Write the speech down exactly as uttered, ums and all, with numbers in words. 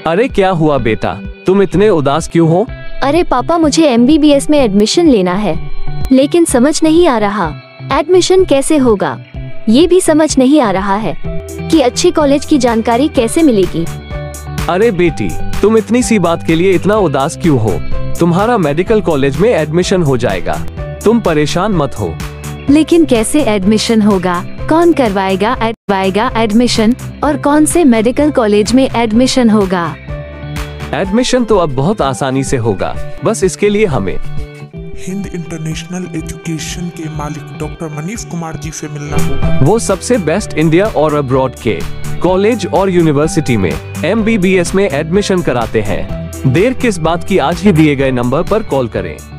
अरे क्या हुआ बेटा, तुम इतने उदास क्यों हो? अरे पापा, मुझे एम बी बी एस में एडमिशन लेना है, लेकिन समझ नहीं आ रहा एडमिशन कैसे होगा। ये भी समझ नहीं आ रहा है कि अच्छे कॉलेज की जानकारी कैसे मिलेगी। अरे बेटी, तुम इतनी सी बात के लिए इतना उदास क्यों हो? तुम्हारा मेडिकल कॉलेज में एडमिशन हो जाएगा, तुम परेशान मत हो। लेकिन कैसे एडमिशन होगा, कौन करवाएगा एडवाएगा एडमिशन, और कौन से मेडिकल कॉलेज में एडमिशन होगा? एडमिशन तो अब बहुत आसानी से होगा, बस इसके लिए हमें हिंद इंटरनेशनल एजुकेशन के मालिक डॉक्टर मनीष कुमार जी से मिलना होगा। वो सबसे बेस्ट इंडिया और अब्रॉड के कॉलेज और यूनिवर्सिटी में एम बी बी एस में एडमिशन कराते हैं। देर किस बात की, आज ही दिए गए नंबर पर कॉल करें।